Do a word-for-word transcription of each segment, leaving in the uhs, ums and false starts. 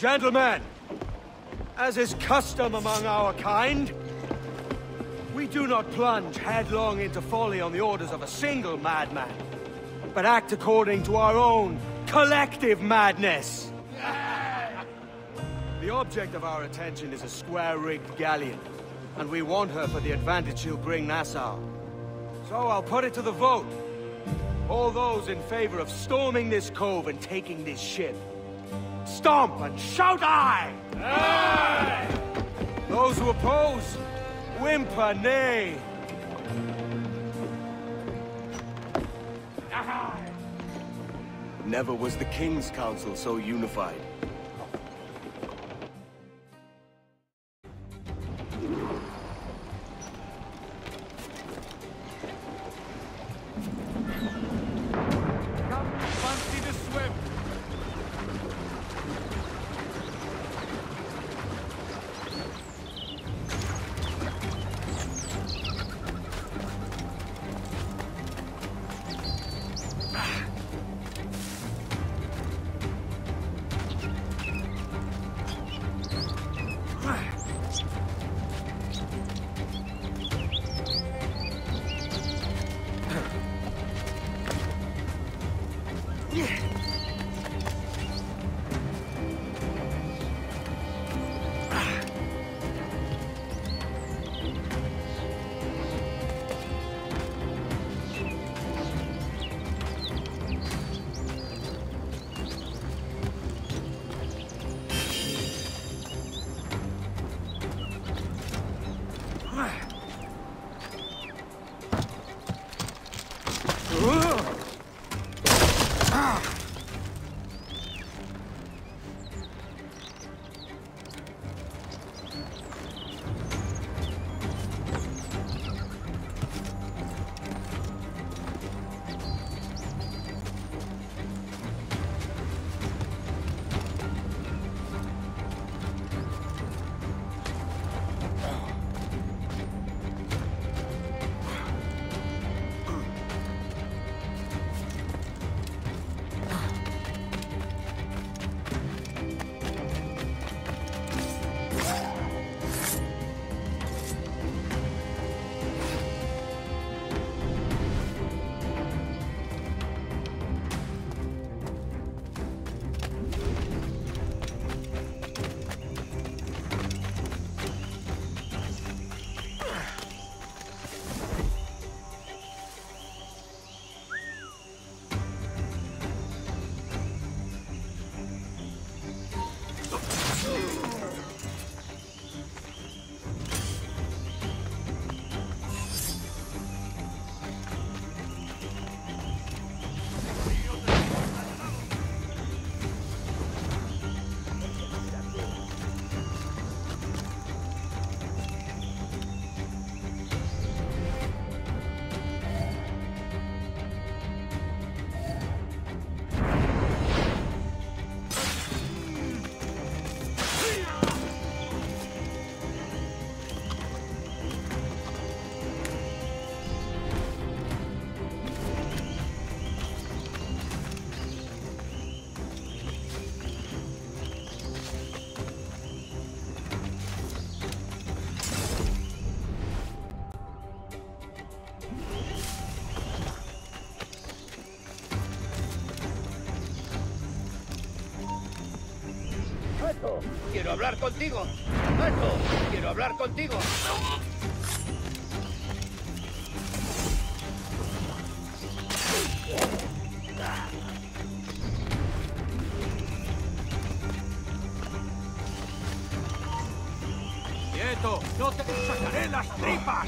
Gentlemen, as is custom among our kind, we do not plunge headlong into folly on the orders of a single madman, but act according to our own collective madness. The object of our attention is a square-rigged galleon, and we want her for the advantage she'll bring Nassau. So I'll put it to the vote. All those in favor of storming this cove and taking this ship, stomp and shout aye! Aye! Those who oppose, whimper nay. Aye! Never was the King's Council so unified. Quiero hablar contigo. ¡Alto! Quiero hablar contigo. ¡Quieto! ¡No te sacaré las tripas!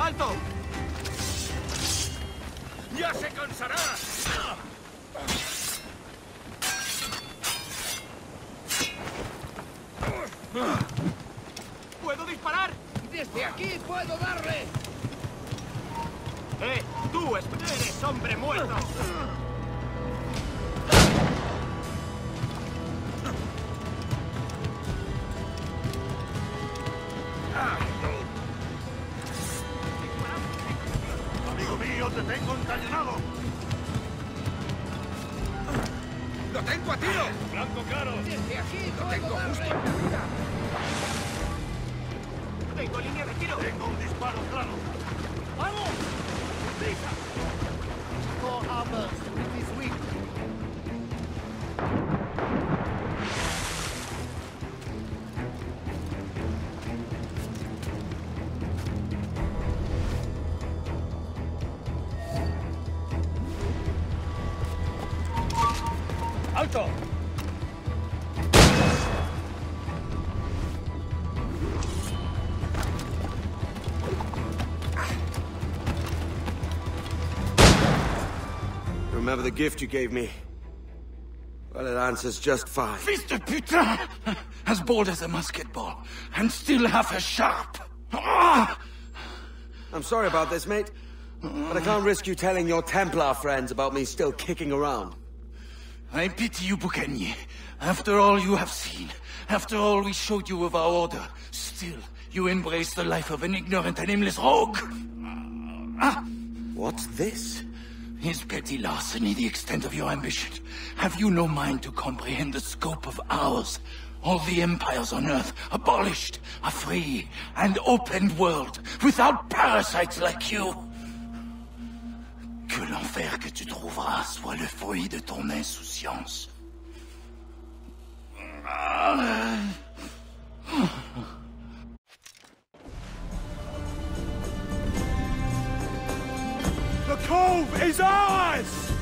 ¡Alto! ¡Ya se cansará! ¿Puedo disparar? ¡Desde aquí puedo darle! ¡Eh! ¡Tú eres hombre muerto! ¡Amigo mío, te tengo encañonado! ¡Lo tengo a tiro! ¡Blanco claro! ¡Desde aquí lo tengo justo en la vida! ¡Tengo línea de tiro! ¡Tengo un disparo claro! ¡Vamos! ¡Prisa! Core armors with this weak. ¡Alto! Remember the gift you gave me? Well, it answers just fine. Fils de putain! As bold as a musket ball, and still half as sharp. Ah! I'm sorry about this, mate. But I can't risk you telling your Templar friends about me still kicking around. I pity you, Boucanier. After all you have seen, after all we showed you of our order, still you embrace the life of an ignorant and aimless rogue. Ah! What's this? Is petty larceny the extent of your ambition? Have you no mind to comprehend the scope of ours? All the empires on Earth abolished, a free and open world, without parasites like you. Que l'enfer que tu trouveras soit le fruit de ton insouciance. The cove is ours!